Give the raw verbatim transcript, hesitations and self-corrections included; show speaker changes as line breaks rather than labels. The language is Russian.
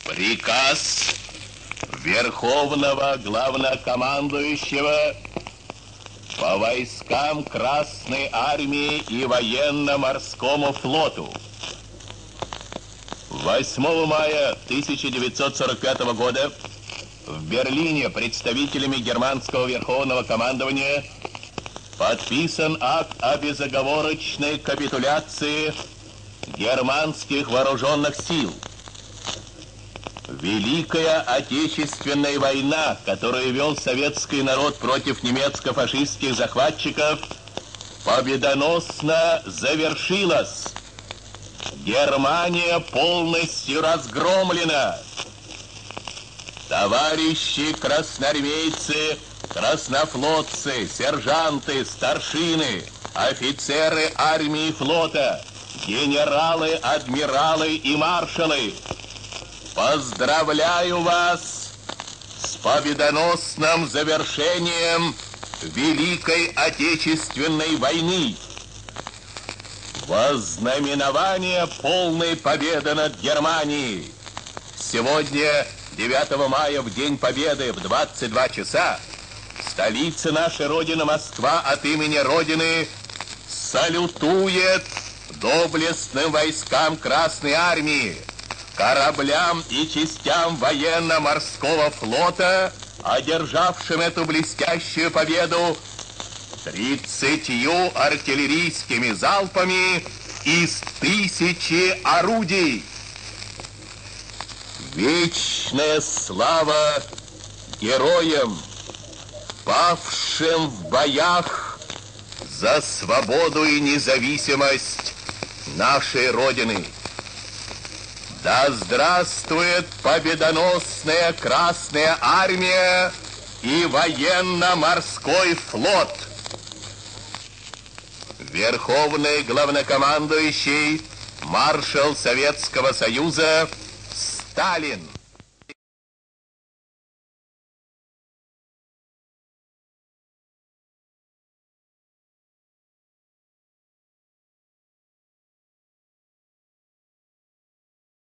Приказ Верховного Главнокомандующего по войскам Красной Армии и Военно-Морскому флоту. восьмого мая тысяча девятьсот сорок пятого года в Берлине представителями германского Верховного командования подписан акт о безоговорочной капитуляции германских вооруженных сил. Великая Отечественная война, которую вел советский народ против немецко-фашистских захватчиков, победоносно завершилась. Германия полностью разгромлена. Товарищи красноармейцы, краснофлотцы, сержанты, старшины, офицеры армии и флота, генералы, адмиралы и маршалы, поздравляю вас с победоносным завершением Великой Отечественной войны. Во знаменование полной победы над Германией сегодня, девятого мая, в День Победы, в двадцать два часа, столица нашей Родины, Москва, от имени Родины салютует доблестным войскам Красной Армии, кораблям и частям военно-морского флота, одержавшим эту блестящую победу тридцатью артиллерийскими залпами из тысячи орудий. Вечная слава героям, павшим в боях за свободу и независимость нашей Родины. Да здравствует победоносная Красная Армия и военно-морской флот! Верховный главнокомандующий, маршал Советского Союза Сталин.